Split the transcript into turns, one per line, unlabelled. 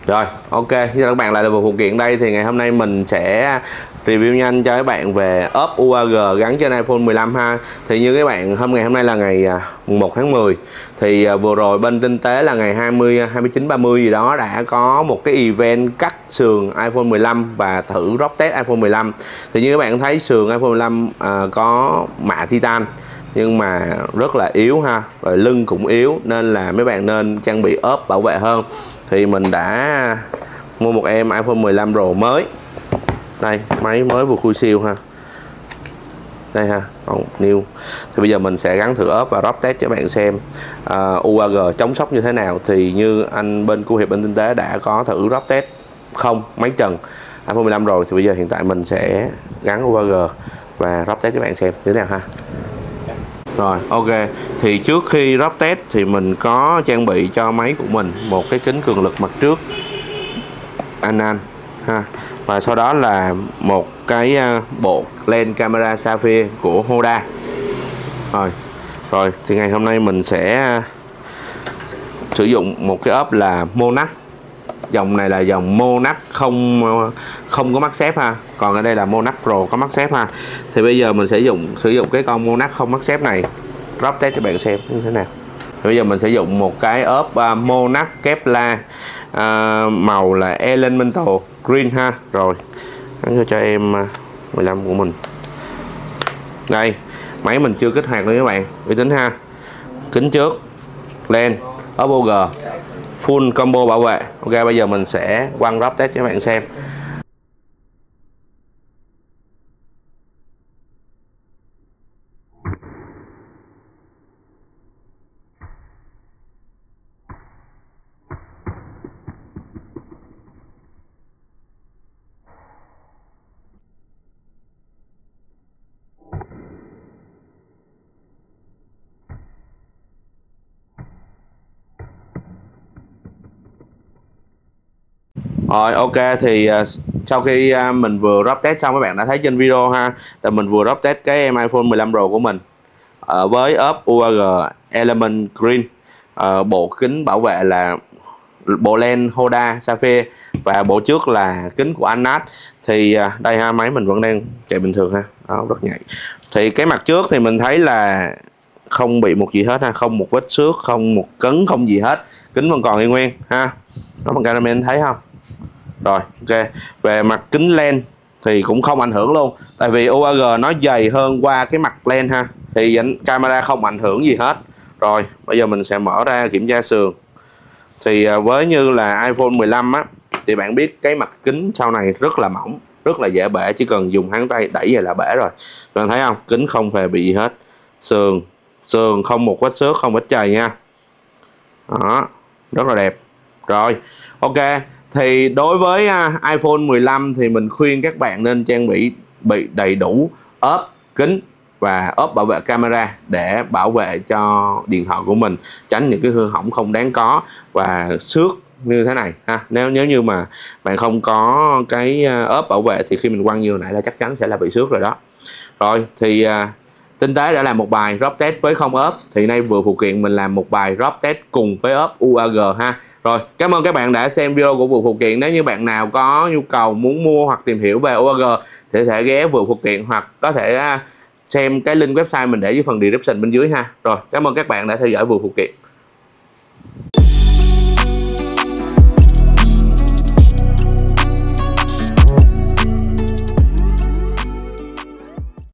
Rồi, ok, xin chào các bạn, lại là một phụ kiện đây. Thì ngày hôm nay mình sẽ review nhanh cho các bạn về ốp UAG gắn trên iPhone 15 ha. Thì như các bạn, ngày hôm nay là ngày 1 tháng 10. Thì vừa rồi bên Tinh Tế là ngày 29 30 gì đó đã có một cái event cắt sườn iPhone 15 và thử drop test iPhone 15. Thì như các bạn thấy sườn iPhone 15 có mạ titan nhưng mà rất là yếu ha, rồi lưng cũng yếu, nên là mấy bạn nên trang bị ốp bảo vệ hơn. Thì mình đã mua một em iPhone 15 Pro mới. Đây, máy mới vừa khui siêu ha. Đây ha, còn new. Thì bây giờ mình sẽ gắn thử ốp và drop test cho các bạn xem UAG chống sốc như thế nào. Thì như anh bên Cu Hiệp bên Tinh Tế đã có thử drop test không máy trần iPhone 15 rồi. Thì bây giờ hiện tại mình sẽ gắn UAG và drop test cho các bạn xem như thế nào ha. Rồi, ok. Thì trước khi drop test thì mình có trang bị cho máy của mình một cái kính cường lực mặt trước Anan ha. Và sau đó là một cái bộ lens camera Sapphire của Hoda. Rồi thì ngày hôm nay mình sẽ sử dụng một cái ốp là Monarch. Dòng này là dòng Monarch không có mắc xếp ha. Còn ở đây là Monarch Pro có mắc xếp ha. Thì bây giờ mình sẽ sử dụng cái con Monarch không mắc xếp này drop test cho bạn xem như thế nào. Thì bây giờ mình sẽ dùng một cái ốp Monarch Kevlar màu là Elemental Green ha. Rồi gắn cho em 15 của mình. Đây, máy mình chưa kích hoạt nữa các bạn, uy tín ha. Kính trước, lens, ốp OG, full combo bảo vệ. Ok, bây giờ mình sẽ quăng drop test cho các bạn xem. Rồi, ok, thì sau khi mình vừa drop test xong, các bạn đã thấy trên video ha, là mình vừa drop test cái em iPhone 15 Pro của mình với ốp UAG Element Green, bộ kính bảo vệ là bộ lens Hoda Sapphire và bộ trước là kính của Anat. Thì đây ha, máy mình vẫn đang chạy bình thường ha. Đó, rất nhạy. Thì cái mặt trước thì mình thấy là không bị một gì hết ha, không một vết xước, không một cấn, không gì hết, kính vẫn còn y nguyên ha. Đó, bằng camera thấy không? Rồi, ok. Về mặt kính lens thì cũng không ảnh hưởng luôn, tại vì UAG nó dày hơn qua cái mặt lens ha, thì camera không ảnh hưởng gì hết. Rồi, bây giờ mình sẽ mở ra kiểm tra sườn. Thì với như là iPhone 15 á, thì bạn biết cái mặt kính sau này rất là mỏng, rất là dễ bể, chỉ cần dùng ngón tay đẩy về là bể rồi. Bạn thấy không? Kính không hề bị gì hết. Sườn không một vết xước, không vết chày nha. Đó, rất là đẹp. Rồi, ok. Thì đối với iPhone 15 thì mình khuyên các bạn nên trang bị đầy đủ ốp, kính và ốp bảo vệ camera để bảo vệ cho điện thoại của mình, tránh những cái hư hỏng không đáng có và xước như thế này ha. Nếu như mà bạn không có cái ốp bảo vệ thì khi mình quăng như hồi nãy là chắc chắn sẽ là bị xước rồi đó. Rồi thì Tinh Tế đã làm một bài drop test với không ốp, thì nay vừa phụ kiện mình làm một bài drop test cùng với ốp UAG ha. Rồi, cảm ơn các bạn đã xem video của vừa phụ kiện. Nếu như bạn nào có nhu cầu muốn mua hoặc tìm hiểu về UAG thì có thể ghé vừa phụ kiện hoặc có thể xem cái link website mình để dưới phần description bên dưới ha. Rồi, cảm ơn các bạn đã theo dõi vừa phụ kiện.